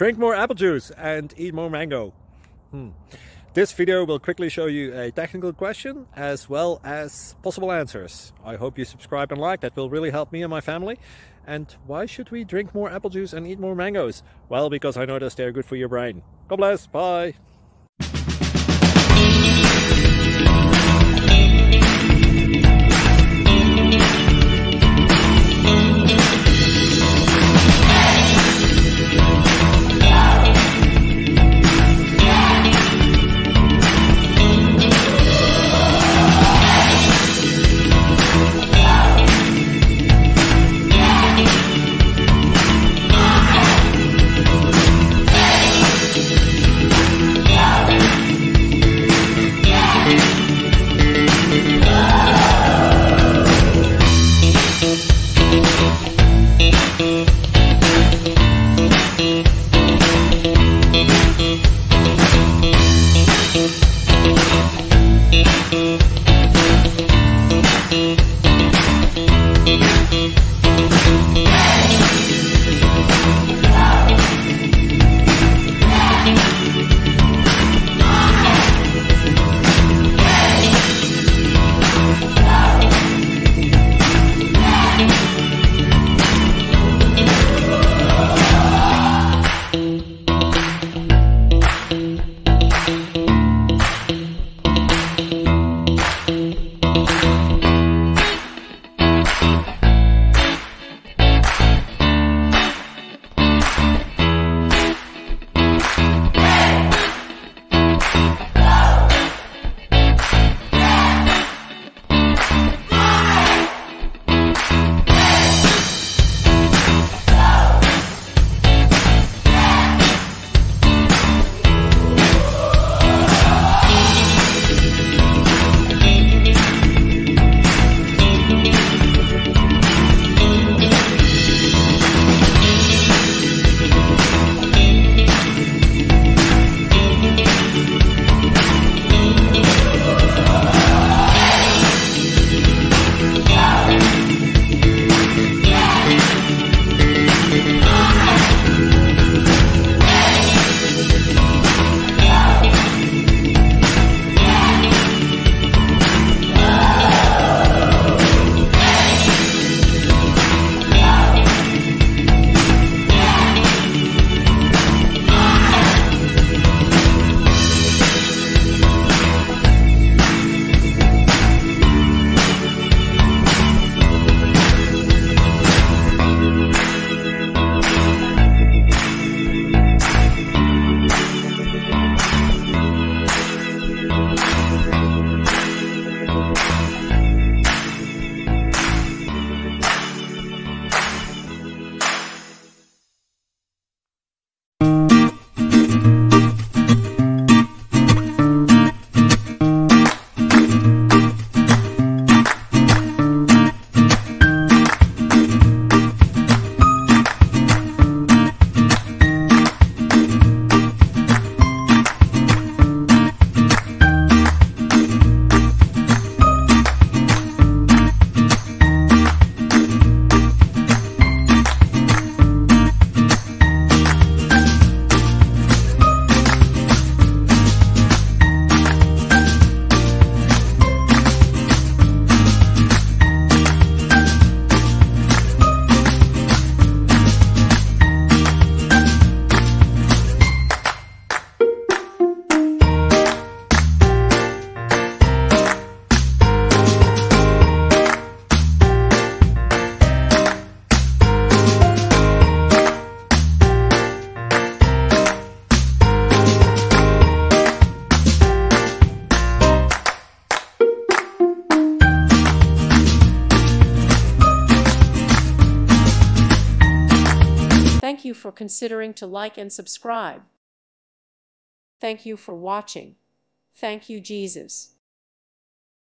Drink more apple juice and eat more mango. This video will quickly show you a technical question as well as possible answers. I hope you subscribe and like, that will really help me and my family. And why should we drink more apple juice and eat more mangoes? Well, because I noticed they're good for your brain. God bless, bye! Thank you for considering to like and subscribe. Thank you for watching. Thank you, Jesus.